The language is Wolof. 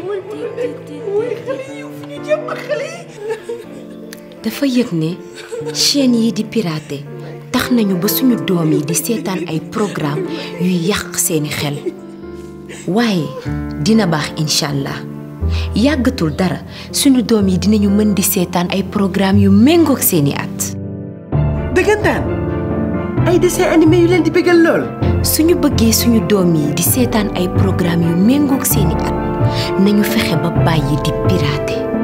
dafa yëg ne chaîne yi di pirater tax nañu ba suñu doom yi di seetaan ay programme yuy yàq seeni xel waaye dina baax inshallah yàggatul dara suñu doom yi dinañu mën di seetaan ay programme yu méngoog seeni at dëggantaan ay dessin animé yu leen di bégal lool suñu bëggee suñu doom yi di seetaan ay programme yu méngoog seeni at nañu fexe ba bàyyi di pirater